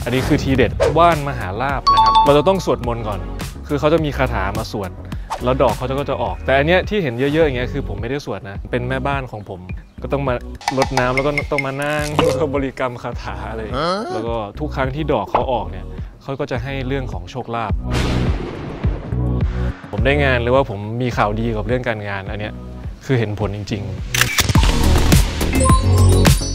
อันนี้คือทีเด็ดว่านมหาลาภนะครับเราจะต้องสวดมนต์ก่อนคือเขาจะมีคาถามาสวดแล้วดอกเขาก็จะออกแต่อันเนี้ยที่เห็นเยอะๆอย่างเงี้ยคือผมไม่ได้สวดนะเป็นแม่บ้านของผมก็ต้องมารดน้ำแล้วก็ต้องมานั่งแล้วก็บริกรรมคาถาอะไรแล้วก็ทุกครั้งที่ดอกเขาออกเนี่ยเขาก็จะให้เรื่องของโชคลาภผมได้งานหรือว่าผมมีข่าวดีกับเรื่องการงานอันเนี้ยคือเห็นผลจริงๆ